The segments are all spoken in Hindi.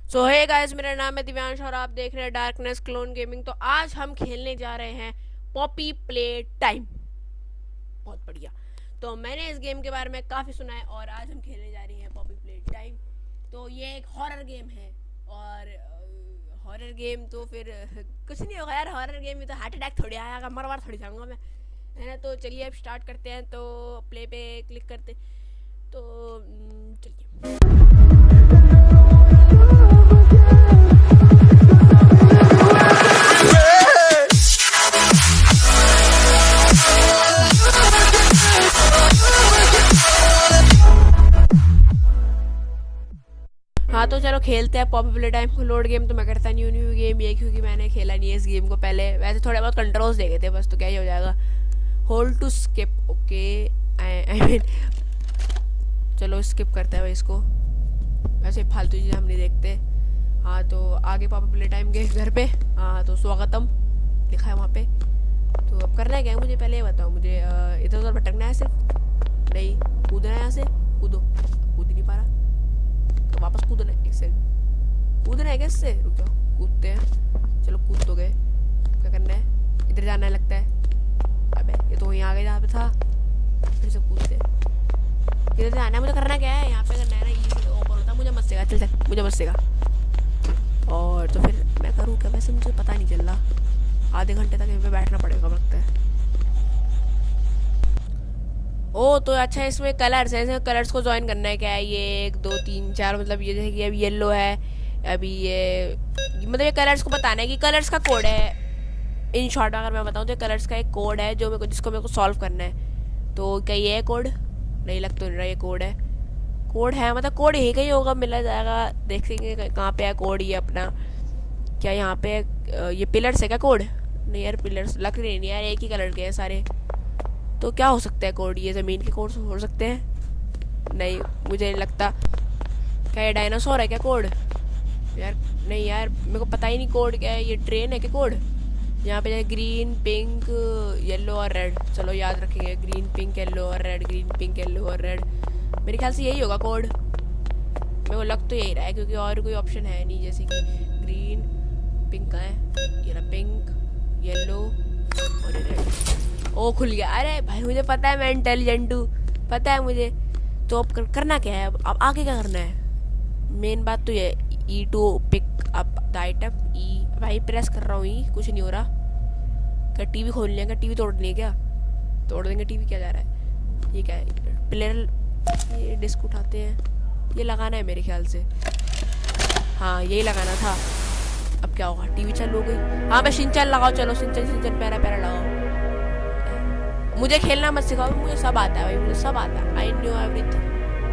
सो हे गाइस, मेरा नाम है दिव्यांश और आप देख रहे हैं डार्कनेस क्लोन गेमिंग। तो आज हम खेलने जा रहे हैं पॉपी प्ले टाइम। बहुत बढ़िया। तो मैंने इस गेम के बारे में काफ़ी सुना है और आज हम खेलने जा रहे हैं पॉपी प्ले टाइम। तो ये एक हॉरर गेम है और हॉरर गेम तो फिर कुछ नहीं होगा यार। हॉरर गेम में तो हार्ट अटैक थोड़ी आएगा, मर मार थोड़ी जाऊँगा मैं, है ना। तो चलिए अब स्टार्ट करते हैं। तो प्ले पे क्लिक करते, तो चलिए। हाँ तो चलो खेलते हैं पॉपी प्ले टाइम को। लोड गेम तो मैं करता नहीं हूँ, न्यू गेम ये, क्योंकि मैंने खेला नहीं है इस गेम को पहले। वैसे थोड़े बहुत कंट्रोल्स देखे थे बस, तो क्या ही हो जाएगा। Hold to skip, okay. I mean चलो स्किप करते हैं भाई इसको, वैसे फालतू चीज़ें हम नहीं देखते। हाँ तो आगे पॉपी प्ले टाइम के घर पे, हाँ तो स्वागतम लिखा है वहाँ पे। तो अब करना है क्या मुझे, पहले ये बताओ मुझे। इधर उधर भटकना है सिर्फ, नहीं कूदना है यहाँ से। कूदो, कूद नहीं पा रहा तो वापस कूदना है। एक सेकंड, कूदना है कैसे, रुक जाओ, कूदते हैं। चलो कूद तो गए, क्या करना है, इधर जाना है लगता है। अबे ये तो यहाँ आ गए जहाँ पे था, फिर से कूदते हैं। किधर से आना है, मुझे करना क्या है, यहाँ पे करना है ना। ये ऊपर होता है, मुझे मत सिखा, चल चल मुझे मत सिखा। और तो फिर मैं करूँ क्या, वैसे मुझे पता नहीं चल रहा। आधे घंटे तक यहीं पे बैठना पड़ेगा लगता है। ओ तो अच्छा, इसमें कलर्स है, इसमें कलर्स को ज्वाइन करना है क्या है। ये 1 2 3 4, मतलब ये जैसे कि अभी येलो है, अभी ये मतलब ये कलर्स को बताना है कि कलर्स का कोड है। इन शॉर्ट अगर मैं बताऊँ तो कलर्स का एक कोड है जो मेरे को, जिसको मेरे को सॉल्व करना है। तो क्या ये है कोड, नहीं लग तो नहीं रहा ये कोड है। कोड है मतलब कोड यही कहीं होगा, मिला जाएगा, देखेंगे कहाँ पे है कोड। ये अपना क्या यहाँ पे ये पिलर्स है क्या कोड, नहीं यार पिलर्स लग रही नहीं यार, एक ही कलर के हैं सारे। तो क्या हो सकता है कोड, ये ज़मीन के कोड हो सकते हैं, नहीं मुझे नहीं लगता। क्या ये डायनासोर है क्या कोड यार, नहीं यार मेरे को पता ही नहीं कोड क्या है। ये ट्रेन है क्या कोड, यहाँ पे ग्रीन पिंक येलो और रेड, चलो याद रखेंगे। ग्रीन पिंक येलो और रेड, ग्रीन पिंक येलो और रेड, मेरे ख्याल से यही होगा कोड। मेरे को लग तो यही रहा है क्योंकि और कोई ऑप्शन है नहीं, जैसे कि ग्रीन पिंक का है, ये रहा पिंक येलो और रेड। ओ खुल गया, अरे भाई मुझे पता है, मैं इंटेलिजेंट हूँ, पता है मुझे। तो अब करना क्या है, अब आगे क्या करना है। मेन बात तो ये E to pick up the item, E भाई प्रेस कर रहा हूँ, ई कुछ नहीं हो रहा। क्या टीवी खोल लिया, क्या टीवी तोड़नी है क्या, तोड़ देंगे टीवी, क्या जा रहा है। ये क्या है, प्लेयर ये डिस्क उठाते हैं, ये लगाना है मेरे ख्याल से, हाँ यही लगाना था। अब क्या होगा, टीवी चालू हो गई। हाँ मैं शिनचैन लगाओ, चलो शिनचैन शिनचैन पैरा पैरा लगाओ। मुझे खेलना मत सिखाओ, मुझे सब आता है भाई, मुझे सब आता है, आई नो एवरीथिंग।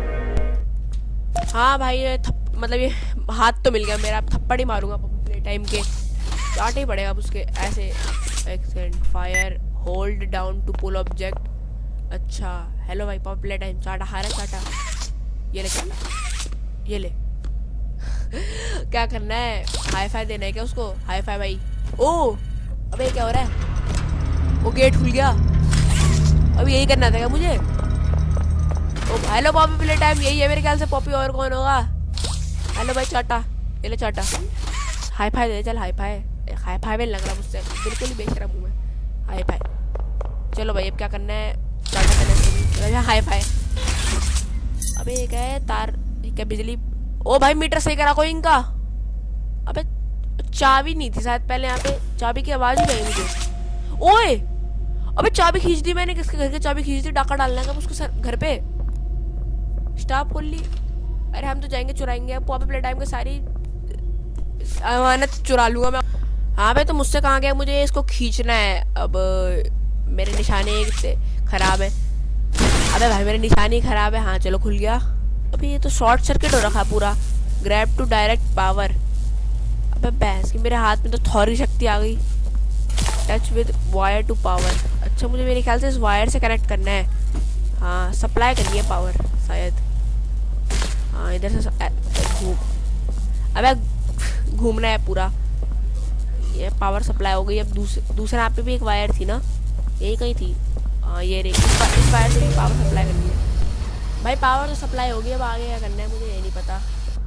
हाँ भाई ये मतलब ये हाथ तो मिल गया मेरा, अब थप्पड़ ही मारूंगा प्ले टाइम के, चाट ही पड़ेगा अब उसके ऐसे। एक second, fire hold down to pull object. अच्छा हेलो भाई पॉपी प्ले टाइम, चाटा हारा चाटा, ये ले चाटा, ये ले क्या करना है, हाई फाई देना है क्या उसको, हाई फाई भाई। ओ अबे क्या हो रहा है, वो गेट खुल गया, अब यही करना था क्या मुझे। ओ हेलो पॉपी प्ले टाइम, यही है मेरे ख्याल से पॉपी, और कौन होगा। हेलो भाई चाटा, ये ले चाटा, हाई फाई दे, चल हाई फाई, हाई फाई में लग रहा मुझसे, बिल्कुल ही बेशरम हूँ मैं, हाई फाई। चलो भाई अब क्या करना है, चाटा करना, हाई फाई। अबे ये क्या है, तार क्या बिजली। ओ भाई मीटर सही करा कोई इनका। अबे चाबी नहीं थी शायद पहले यहाँ पे, चाबी की आवाज ही नहीं मुझे। ओए अबे चाबी खींच दी मैंने, किसके घर की चाबी खींच दी, डाका डालना है उसको सर घर पे। स्टॉप खोल ली, अरे हम तो जाएंगे चुराएंगे अब पॉपी प्ले टाइम की सारी अमानत चुरा लूंगा मैं। हाँ भाई तो मुझसे कहाँ गया, मुझे इसको खींचना है। अब मेरे निशाने खराब है, अबे भाई मेरे निशाने खराब है। हाँ चलो खुल गया। अभी ये तो शॉर्ट सर्किट हो रखा पूरा। ग्रैब टू डायरेक्ट पावर, अबे भैंस की मेरे हाथ में तो थोड़ी शक्ति आ गई। Touch with wire to power, अच्छा मुझे मेरे ख्याल से इस वायर से कनेक्ट करना है, हाँ सप्लाई करनी है पावर शायद। हाँ इधर से घूम, अबे घूमना है पूरा, ये पावर सप्लाई हो गई। अब दूसरे यहाँ पे भी एक वायर थी ना, यही कहीं थी, हाँ ये रे, इस वायर से भी पावर सप्लाई करनी है भाई। पावर तो सप्लाई हो गई, अब आगे क्या करना है मुझे ये नहीं पता।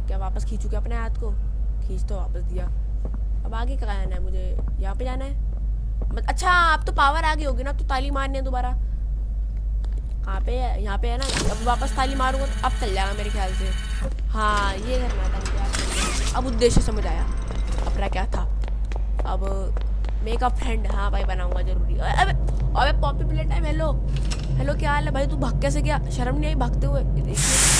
क्या वापस खींचू क्या अपने हाथ को? खींच तो वापस दिया। अब आगे कहाँ जाना है मुझे? यहाँ पे जाना है। अच्छा अब तो पावर आ गई होगी ना, अब तो ताली मारनी है दोबारा। कहाँ पे है? यहाँ पे है ना। अब वापस ताली मारूंगा तो अब चल जाएगा मेरे ख्याल से। हाँ ये करना था मुझे। अब उद्देश्य समझ आया अपना क्या था। अब मेक अ फ्रेंड, हाँ भाई बनाऊंगा जरूरी। अबे अबे Poppy play time. Hello hello क्या हाल है भाई? तू भाग कैसे गया? शर्म नहीं आई भागते हुए? अबे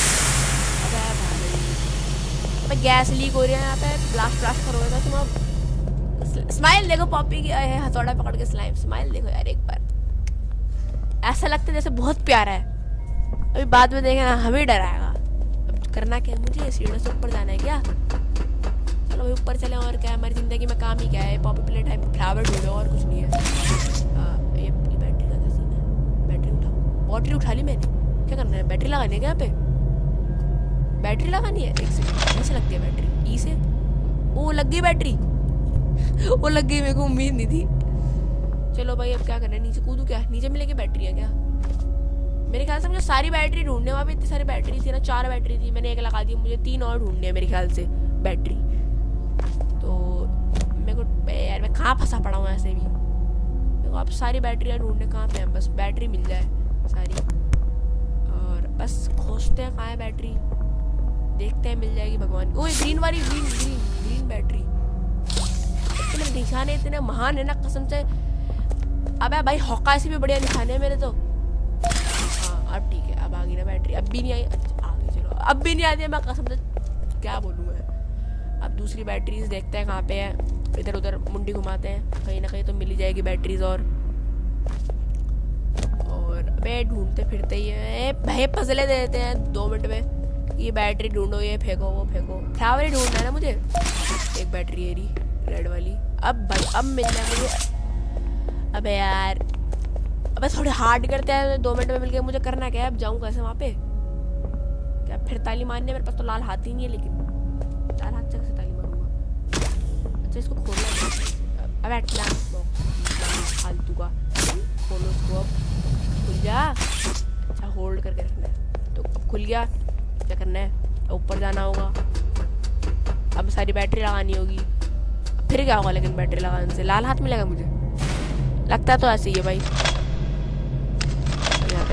भाई गैस लीक हो रही है यहाँ पे। ब्लास्ट ब्लास्ट करोगे तुम? अब स्माइल देखो पॉपी की, हथौड़ा पकड़ के स्माइल देखो यार एक बार। ऐसा लगता है जैसे बहुत प्यारा है। अभी बाद में देखना हमें डराएगा। अब करना क्या है मुझे? सीढ़ियों से ऊपर जाना है क्या? चलो भाई ऊपर चले। और क्या है हमारी जिंदगी में काम ही क्या है? पॉपी प्ले टाइम फ्लावर ढूंढो और कुछ नहीं है। ये बैटरी का क्या सीन है? बैटरी उठाओ। बैटरी उठा ली मैंने। क्या करना है? बैटरी लगानी है क्या यहाँ पे? बैटरी लगानी है? एक सेकंड। कैसे लगती है बैटरी? ई से? ओ लग गई बैटरी। वो लग गई, मेरे को उम्मीद नहीं थी। चलो भाई अब क्या करना है? नीचे कूदू क्या? नीचे मिलेगी बैटरी है क्या? मेरे ख्याल से मुझे सारी बैटरी ढूंढने, वहाँ पे इतनी सारी बैटरी थी ना। 4 बैटरी थी, मैंने 1 लगा दी। मुझे 3 और ढूंढने हैं मेरे ख्याल से बैटरी। तो मेरे को यार मैं कहाँ फंसा पड़ा हूँ ऐसे भी। मेरे को अब सारी बैटरियाँ ढूंढने कहाँ पे हैं? बस बैटरी मिल जाए सारी, और बस खोजते हैं कहाँ है बैटरी। देखते हैं मिल जाएगी भगवान। ओए ग्रीन वाली, ग्रीन बैटरी। इतने निशाने इतने महान है ना कसम से। अबे भाई हॉका से भी बढ़िया निशाने हैं मेरे तो। हाँ अब ठीक है, अब आ गई ना बैटरी। अब भी नहीं आई? अच्छा आ गई। चलो अब भी नहीं आती है, मैं कसम से क्या बोलूँ मैं। अब दूसरी बैटरीज देखते हैं कहाँ पे है। इधर उधर मुंडी घुमाते हैं, कहीं ना कहीं तो मिल ही जाएगी बैटरीज। और अबे ढूंढते फिरते ही है भाई, फसले दे देते हैं 2 मिनट में। ये बैटरी ढूंढो, ये फेंको, वो फेंको। फ्लावर ही ढूंढना है ना मुझे। एक बैटरी है रेड वाली। अब भाई अब मिल जाए मुझे। अबे यार अबे थोड़े हार्ड करते हैं। 2 मिनट में मिल गया। मुझे करना क्या है? अब जाऊँ कैसे वहाँ पे? क्या फिर ताली मारने? मेरे पास तो लाल हाथ ही नहीं है। लेकिन लाल हाथ से कैसे ताली मारूंगा? अच्छा इसको खोलना है। अबे फालतू का। खोलो इसको, अब खुल जा। अच्छा होल्ड करके रखना है तो खुल गया। क्या करना है? ऊपर जाना होगा। अब सारी बैटरी लगानी होगी। फिर क्या होगा लेकिन बैटरी लगाने से? लाल हाथ मिलेगा मुझे लगता है तो ऐसे ही है भाई। यहाँ पे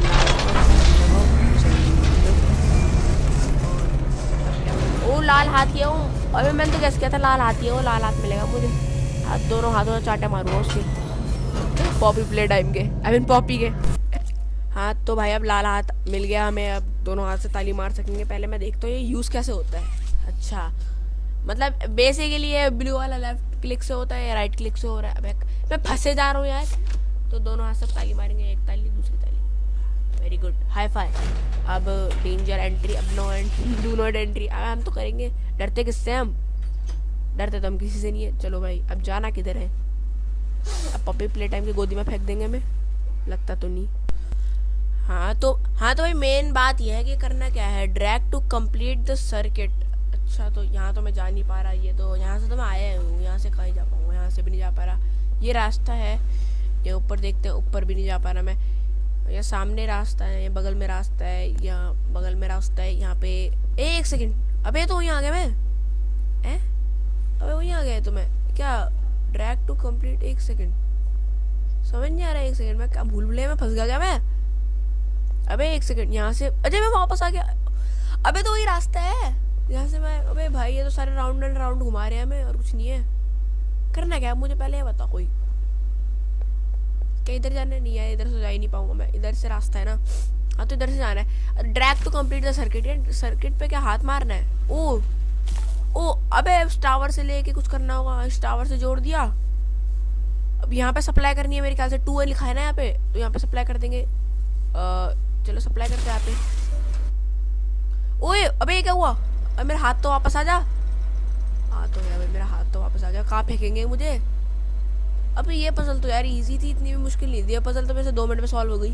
ओ लाल हाथी है वो। अबे मैंने तो गैस किया था लाल हाथी है वो। लाल हाथ मिलेगा मुझे। हाथ दोनों हाथों से चाटे मारूंगा उसके। पॉपी प्ले टाइम के, आई मीन पॉपी के। हाँ तो भाई अब लाल हाथ मिल गया हमें। अब दोनों हाथ से ताली मार सकेंगे। पहले मैं देखता हूँ ये यूज़ कैसे होता है। अच्छा मतलब बेसिकली ये ब्लू वाला लेफ्ट क्लिक से होता है या राइट क्लिक से हो रहा है? मैं फंसे जा रहा हूँ यार। तो दोनों हाथ से ताली मारेंगे। एक ताली दूसरी ताली। Very good, high five. अब डेंजर एंट्री। अब नो डू नॉट एंट्री। अब हम तो करेंगे। डरते किससे हम? डरते तो हम किसी से नहीं है। चलो भाई अब जाना किधर है? अब पॉपी प्ले टाइम की गोदी में फेंक देंगे हमें? लगता तो नहीं। हाँ तो भाई मेन बात यह है कि करना क्या है। Drag to complete the circuit. अच्छा तो यहाँ तो मैं जा नहीं पा रहा। ये तो यहाँ से तो मैं आया हूँ, यहाँ से कहीं जा पाऊँगा? यहाँ से भी नहीं जा पा रहा। ये रास्ता है, ये ऊपर देखते हैं, ऊपर भी नहीं जा पा रहा मैं। ये सामने रास्ता है, ये बगल में रास्ता है, यहाँ बगल में रास्ता है। यहाँ पे एक सेकंड। अबे तो वहीं आ गया मैं। अबे वहीं आ गया तो मैं क्या? Drag to complete. एक सेकंड समझ नहीं आ रहा। एक सेकंड मैं क्या भूल भुलैया में फंस गया क्या मैं? अबे एक सेकंड यहाँ से। अजय मैं वापस आ गया। अबे तो वही रास्ता है यहाँ से मैं। अबे भाई ये तो सारे राउंड एंड राउंड घुमा रहे हैं हमें और कुछ नहीं है। करना क्या मुझे पहले ये बता कोई। क्या इधर जाना नहीं है? इधर से जा ही नहीं पाऊंगा मैं। इधर से रास्ता है ना। हाँ तो इधर से जाना है। Drag to complete the circuit. Circuit पे क्या हाथ मारना है? ओ अबे इस टावर से लेके कुछ करना होगा। इस टावर से जोड़ दिया। अब यहाँ पे सप्लाई करनी है मेरे ख्याल से। 2 लिखा है ना यहाँ पे, तो यहाँ पे सप्लाई कर देंगे। चलो सप्लाई करते हैं यहाँ पे। ओए अबे ये क्या हुआ? अब मेरा हाथ तो वापस आ जा। हाँ तो यार मेरा हाथ तो वापस आ गया। कहाँ फेंकेंगे मुझे? अबे ये पजल तो यार इजी थी, इतनी भी मुश्किल नहीं थी। ये पजल तो मेरे से 2 मिनट में सॉल्व हो गई।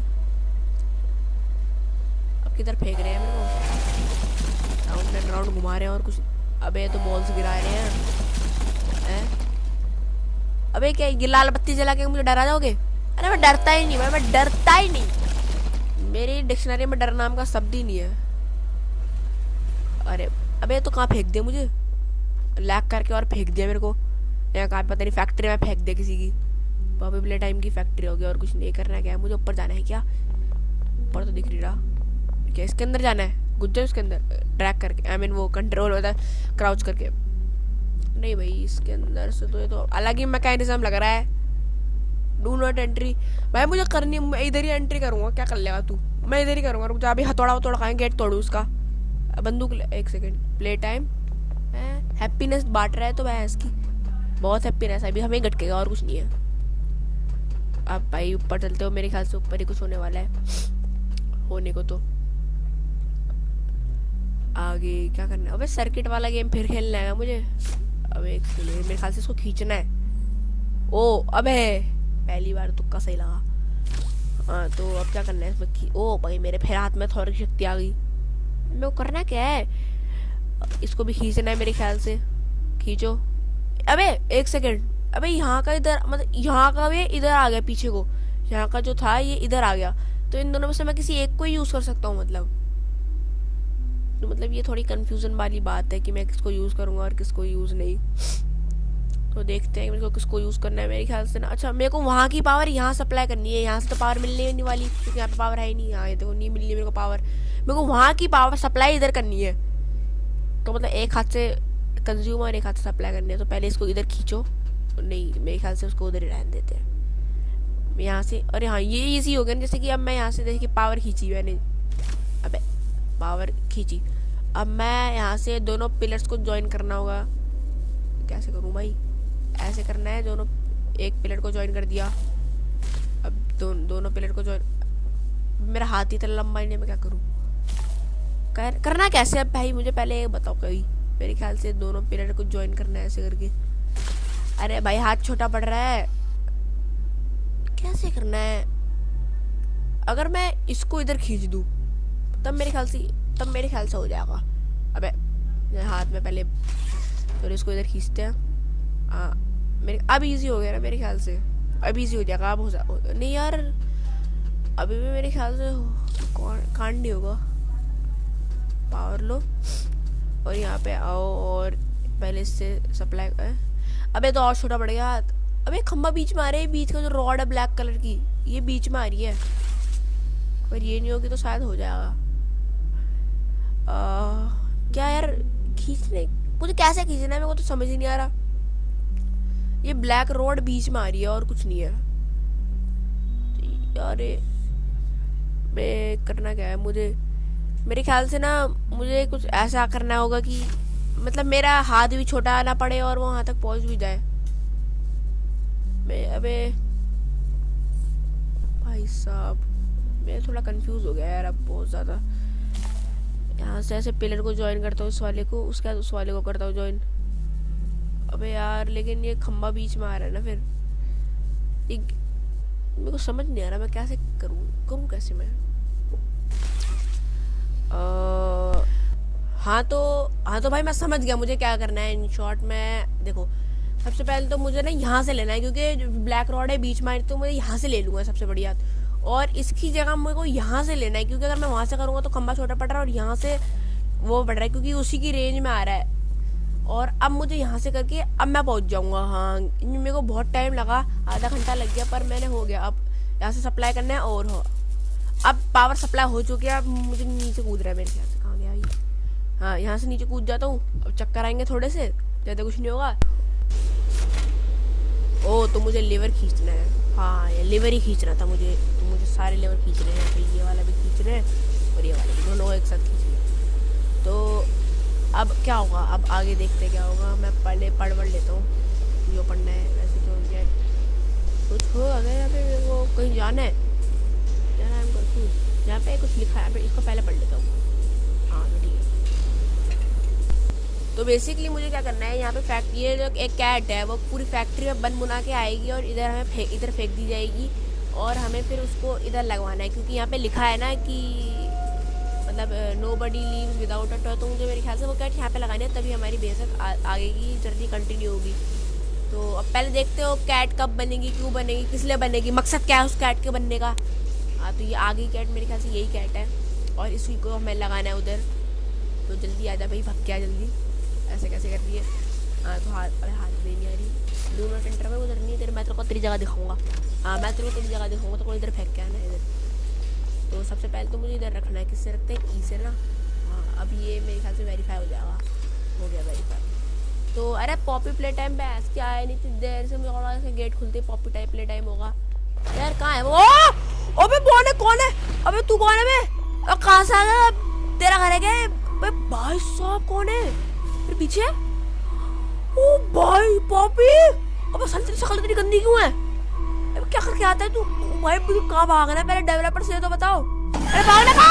अब किधर फेंक रहे हैं मेरे को? राउंड एंड राउंड घुमा रहे हैं और कुछ। अबे तो बॉल्स गिरा रहे हैं। अबे क्या ये लाल बत्ती जला के मुझे डरा जाओगे? अरे मैं डरता ही नहीं भाई, मैं डरता ही नहीं। मेरी डिक्शनरी में डर नाम का शब्द ही नहीं है। अरे अबे तो कहाँ फेंक दिया मुझे, लैग करके और फेंक दिया मेरे को। यहाँ कहाँ पता नहीं फैक्ट्री में फेंक दिया किसी की, बॉबी प्ले टाइम की फैक्ट्री होगी और कुछ नहीं करना है। क्या है मुझे ऊपर जाना है क्या? ऊपर तो दिख नहीं रहा क्या, इसके अंदर जाना है? घुस जाओ इसके अंदर ड्रैग करके, आई मीन वो कंट्रोल होता है क्राउच करके। नहीं भाई इसके अंदर से तो ये तो अलग ही मैकेनिज्म लग रहा है। डू नॉट एंट्री भाई मुझे करनी, मैं इधर ही एंट्री करूँगा। क्या कर लेगा तू? मैं इधर ही करूँगा। रुक जा, अभी हथौड़ा वथौड़ा खाएं, गेट तोड़ू उसका। बंदूक एक सेकेंड, प्ले टाइम। हैप्पीनेस बांट रहा है तो भाई इसकी बहुत हैप्पीनेस है, अभी हमें गटकेगा और कुछ नहीं है। अब भाई ऊपर चलते हो, मेरे ख्याल से ऊपर ही कुछ होने वाला है होने को। तो आगे क्या करना है? अबे सर्किट वाला गेम फिर खेलना है मुझे। अबे मेरे ख्याल से इसको खींचना है। ओ अबे पहली बार तुक्का सही लगा। हाँ तो अब क्या करना है इसमें? ओ भाई मेरे फिर हाथ में थोड़ी शक्ति आ गई। मेरे को करना क्या है? इसको भी खींचना है मेरे ख्याल से। खींचो। अबे एक सेकेंड, अबे यहाँ का इधर, मतलब यहाँ का भी इधर आ गया पीछे को, यहाँ का जो था ये इधर आ गया। तो इन दोनों में से मैं किसी एक को ही यूज कर सकता हूँ मतलब ये थोड़ी कंफ्यूजन वाली बात है कि मैं किसको यूज करूंगा और किसको यूज नहीं। तो देखते हैं कि मेरे को किसको यूज करना है। मेरे ख्याल से ना, अच्छा मेरे को वहाँ की पावर यहाँ सप्लाई करनी है। यहाँ से तो पावर मिलने नहीं वाली क्योंकि यहाँ पे पावर है ही नहीं। यहाँ देखो नहीं मिलनी मेरे को पावर, मेरे को वहाँ की पावर सप्लाई इधर करनी है। तो मतलब एक हाथ से कंज्यूम और एक हाथ से सप्लाई करनी है। तो पहले इसको इधर खींचो, नहीं मेरे ख्याल से उसको उधर ही रहने देते हैं यहाँ से। अरे हाँ ये इजी हो गया ना, जैसे कि अब मैं यहाँ से देखिए पावर खींची मैंने, अबे पावर खींची। अब मैं यहाँ से दोनों पिलर्स को ज्वाइन करना होगा। कैसे करूँ भाई? ऐसे करना है, दोनों एक पिलर को ज्वाइन कर दिया। अब दोनों पिलर को ज्वाइन, मेरा हाथ ही इतना लंबा नहीं है, मैं क्या करूँ? करना कैसे अब भाई मुझे पहले बताओ कहीं। मेरे ख्याल से दोनों पिलर को ज्वाइन करना है ऐसे करके। अरे भाई हाथ छोटा पड़ रहा है, कैसे करना है? अगर मैं इसको इधर खींच दूं तब मेरे ख्याल से हो जाएगा। अबे हाथ में पहले तो इसको इधर खींचते हैं। मेरे अब इजी हो गया ना मेरे ख्याल से, अब इजी हो जाएगा। अब नहीं यार अभी भी मेरे ख्याल से कांड नहीं होगा। पावर लो और यहाँ पे आओ और पहले इससे सप्लाई। अबे तो और छोटा पड़ गया। अबे खंबा बीच में आ रहा है, बीच का जो रॉड है ब्लैक कलर की ये बीच में आ रही है। पर ये नहीं होगी तो शायद हो जाएगा। क्या यार खींचने, मुझे कैसे खींचना है मेरे को तो समझ ही नहीं आ रहा। ये ब्लैक रॉड बीच में आ रही है और कुछ नहीं है। अरे मैं करना क्या है मुझे? मेरे ख्याल से ना मुझे कुछ ऐसा करना होगा कि मतलब मेरा हाथ भी छोटा ना पड़े और वो वहां तक पहुंच भी जाए। मैं अबे भाई साहब मैं थोड़ा कंफ्यूज हो गया यार अब बहुत ज़्यादा। यहाँ से ऐसे पिलर को ज्वाइन करता हूँ इस वाले को, उसके बाद उस वाले को करता हूँ ज्वाइन। अबे यार लेकिन ये खंबा बीच में आ रहा है ना, फिर मेरे को समझ नहीं आ रहा मैं कैसे करूँ कैसे मैं। हाँ तो भाई मैं समझ गया मुझे क्या करना है। इन शॉर्ट में देखो सबसे पहले तो मुझे ना यहाँ से लेना है क्योंकि ब्लैक रॉड है बीच में, तो मुझे यहाँ से ले लूँगा सबसे बढ़िया। और इसकी जगह मेरे को यहाँ से लेना है क्योंकि अगर मैं वहाँ से करूँगा तो खंबा छोटा पड़ रहा है और यहाँ से वो पड़ रहा है क्योंकि उसी की रेंज में आ रहा है। और अब मुझे यहाँ से करके अब मैं पहुँच जाऊँगा। हाँ मेरे को बहुत टाइम लगा, आधा घंटा लग गया पर मैंने हो गया। अब यहाँ से सप्लाई करना है और हो अब पावर सप्लाई हो चुकी है। अब मुझे नीचे कूद रहा है मेरे ख्याल से, कहाँ गया भाई? हाँ यहाँ से नीचे कूद जाता हूँ। अब चक्कर आएंगे थोड़े से, ज़्यादा कुछ नहीं होगा। ओ तो मुझे लीवर खींचना है। हाँ ये लीवर ही खींचना था मुझे, तो मुझे सारे लीवर खींच रहे हैं। तो ये वाला भी खींच रहे हैं और ये वाला भी, दोनों एक साथ खींच रहे हैं। तो अब क्या होगा, अब आगे देखते क्या होगा। मैं पढ़ लेता हूँ जो पढ़ना है। वैसे तो क्या कुछ हो अगर यहाँ पे मेरे को कहीं जाना है यार, आई एम कंफ्यूज। यहाँ पे कुछ लिखा है, इसको पहले पढ़ लेता हूँ। हाँ तो ठीक है। तो बेसिकली मुझे क्या करना है, यहाँ पे ये जो एक कैट है वो पूरी फैक्ट्री में बन बुना के आएगी और इधर हमें इधर फेंक दी जाएगी और हमें फिर उसको इधर लगवाना है क्योंकि यहाँ पे लिखा है ना कि मतलब nobody leaves without a toy. तो मुझे मेरे ख्याल से वो कैट यहाँ पे लगानी है तभी हमारी बेसिक आगे की जर्नी कंटिन्यू होगी। तो अब पहले देखते हो कैट कब बनेगी, क्यों बनेगी, किस लिए बनेगी, मकसद क्या है उस कैट के बनने का। हाँ तो ये आगे कैट मेरे ख्याल से यही कैट है और इसी को हमें लगाना है उधर। तो जल्दी आ जा भाई, भग के आ जल्दी। ऐसे कैसे कर रही है? हाँ तो हाथ, अरे हाथ नहीं आ रही। 2 मिनट एंटर में उधर नहीं तेरे, मैं तेरे को तेरी जगह दिखाऊंगा। हाँ मैं तेरे को तेरी जगह दिखाऊंगा, तो कोई इधर फेंक के आना है इधर। तो सबसे पहले तो मुझे इधर रखना है, किससे रखते हैं? ई से ना। हाँ अब ये मेरे ख्याल से वेरीफाई हो जाएगा। हो गया वेरीफाई। तो अरे पॉपी प्ले टाइम बैस क्या है, नहीं देर से मुझे थोड़ा सा गेट खुलते पॉपी टाइप प्ले टाइम होगा यार। कहाँ है वो? अबे कौन है? अबे तू कौन है बे? कहाँ से आ गया? तेरा घर है क्या? भाई साहब कौन है मेरे पीछे? ओ भाई पॉपी, अबे साली तेरी शक्ल इतनी गंदी क्यों है? अबे क्या करके आता है तू? भाई तू कहाँ भाग रहा है? पहले डेवलपर से तो बताओ। अरे भागना,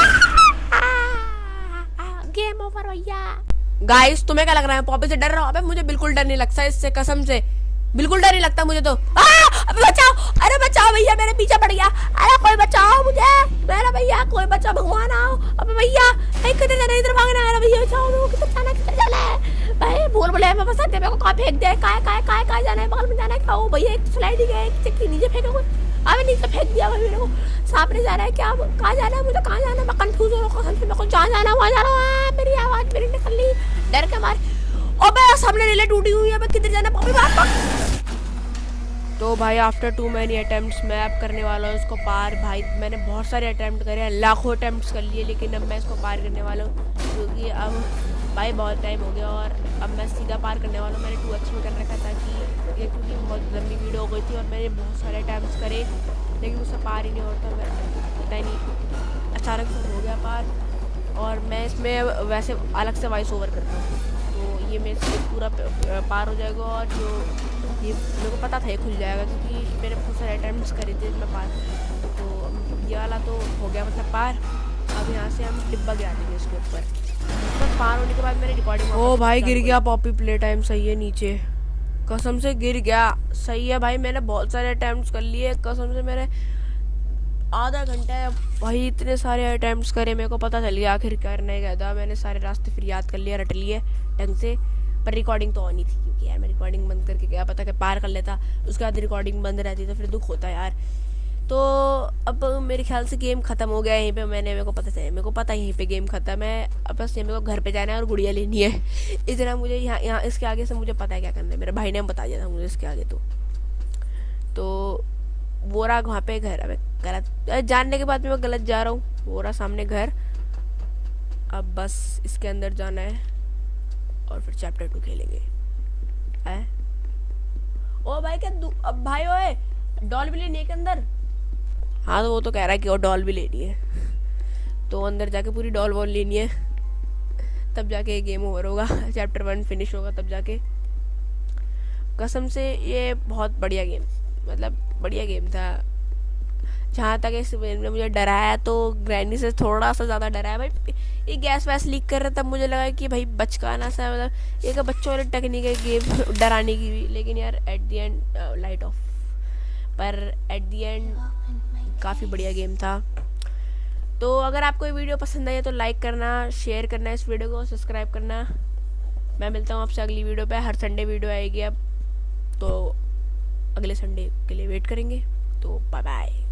गेम ओवर भैया। गाइस तुम्हें क्या लग रहा है पॉपी से डर रहा हूँ? अबे मुझे बिल्कुल डर नहीं लगता इससे, कसम से बिल्कुल डर नहीं लगता मुझे तो। अबे बचाओ, अरे बचाओ भैया, मेरे पीछे पड़ गया। अरे कोई बचाओ मुझे, मेरा भैया कोई बचाओ, भगवान आओ। अबे भैया किधर जाना है? इधर भागना है भैया, बचाओ मेरे को। किधर जाना है भाई? भूल भुलैया में फंसा दे मेरे को। कहाँ फेंक दे? कहाँ जाना है? बगल में जाना है क्या? ओ भैया एक स्लाइडिंग है, एक नीचे फेंका कोई। अबे नीचे फेंक दिया भाई मेरे को। सामने जा रहा है क्या? कहाँ जाना है मुझे? कहाँ जाना है? मैं कंफ्यूज हो रहा हूँ, मेरे को जहाँ जाना है वहाँ जा रहा हूँ। मेरी आवाज मेरी निकल ली डर के मारे। अबे सामने रेले टूटी हुई है, मैं किधर जाना? पॉपी बात। तो भाई आफ्टर 2 मैनी अटेम्प्ट्स मैं अब करने वाला हूँ इसको पार। भाई मैंने बहुत सारे अटेम्प्ट करे हैं, लाखों अटेम्प्ट्स कर लिए, लेकिन अब मैं इसको पार करने वाला हूँ, क्योंकि अब भाई बहुत टाइम हो गया और अब मैं सीधा पार करने वाला हूँ। मैंने 2x में कर रखा था कि क्योंकि बहुत लंबी वीडियो हो गई थी और मैंने बहुत सारे अटेम्प्ट्स करे, लेकिन मुझसे पार ही नहीं होता। मैं पता ही नहीं, अचानक से हो गया पार। और मैं इसमें वैसे अलग से वॉइस ओवर करता हूँ, तो ये मेरे से पूरा पार हो जाएगा। और जो ये मेरे को पता था ये खुल जाएगा, क्योंकि मैंने बहुत सारे अटेम्प्ट्स करे थे इसमें पार। तो ये वाला तो हो गया मतलब पार। अब यहाँ से हम डिब्बा गिरा देंगे इसके ऊपर। बस पार होने के बाद मेरी रिकॉर्डिंग। ओ भाई गिर गया पॉपी प्ले टाइम, सही है नीचे, कसम से गिर गया। सही है भाई, मैंने बहुत सारे अटेम्प्ट्स कर लिए, कसम से मेरे आधा घंटा है भाई, इतने सारे अटेम्प्ट्स करे। मेरे को पता चल गया आखिर करने गया था, मैंने सारे रास्ते फिर याद कर लिए, रट लिए ढंग से। पर रिकॉर्डिंग तो ऑन ही थी, क्योंकि यार मैं रिकॉर्डिंग बंद करके गया, पता कि पार कर लेता, उसके बाद रिकॉर्डिंग बंद रहती तो फिर दुख होता यार। तो अब मेरे ख्याल से गेम ख़त्म हो गया यहीं पे। मेरे को पता यहीं पे गेम ख़त्म है। अब बस मेरे को घर पे जाना है और गुड़िया लेनी है। इतना मुझे यहाँ इसके आगे से मुझे पता है क्या करना है, मेरे भाई ने बता दिया था मुझे इसके आगे। तो वो रहा वहाँ पे घर। अब गलत जानने के बाद मैं गलत जा रहा हूँ, वो रहा सामने घर। अब बस इसके अंदर जाना है और फिर चैप्टर 2 खेलेंगे। ओ भाई क्या अब भाई ओए डॉल भी लेनी है के अंदर? हाँ तो वो तो कह रहा है कि वो डॉल भी लेनी है, तो अंदर जाके पूरी डॉल वॉल लेनी है, तब जाके गेम ओवर होगा, चैप्टर 1 फिनिश होगा तब जाके। कसम से ये बहुत बढ़िया गेम, मतलब बढ़िया गेम था। जहाँ तक इस ने मुझे डराया तो ग्रैनी से थोड़ा सा ज़्यादा डराया भाई। ये गैस वैस लीक कर रहा, तब मुझे लगा कि भाई बचकाना सा, मतलब एक बच्चों वाली टेक्निक है गेम डराने की भी। लेकिन यार at the end light off, पर एट द एंड काफ़ी बढ़िया गेम था। तो अगर आपको ये वीडियो पसंद आई है तो लाइक करना, शेयर करना इस वीडियो को, सब्सक्राइब करना। मैं मिलता हूँ आपसे अगली वीडियो पे। हर संडे वीडियो आएगी अब, तो अगले संडे के लिए वेट करेंगे। तो बाय बाय।